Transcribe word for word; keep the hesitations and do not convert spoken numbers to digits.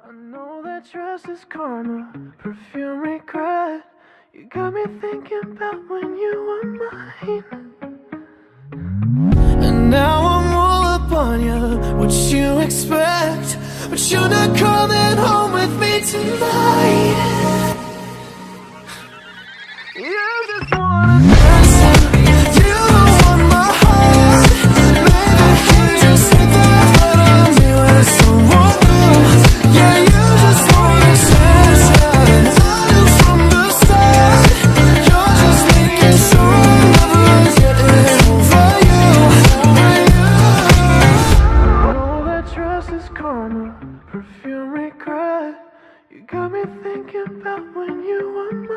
I know that trust is karma, perfume regret. You got me thinking about when you were mine. And now I'm all up on you, what you expect, but you're not coming home with me tonight. You just wanna dance out, you don't want my heart. Maybe you just said that, but I'm doing someone else. Yeah, you just wanna dance out, and I knew from the start. You're just making sure I'm never getting over you, over you. I know that trust is karma, perfume regret. You got me thinking about when you were